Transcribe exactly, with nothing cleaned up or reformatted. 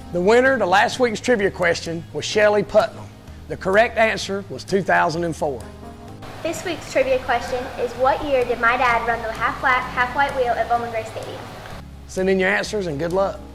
The winner to last week's trivia question was Shelley Putnam. The correct answer was two thousand four. This week's trivia question is, what year did my dad run the half-black, half-white wheel at Bowman Gray Stadium? Send in your answers and good luck.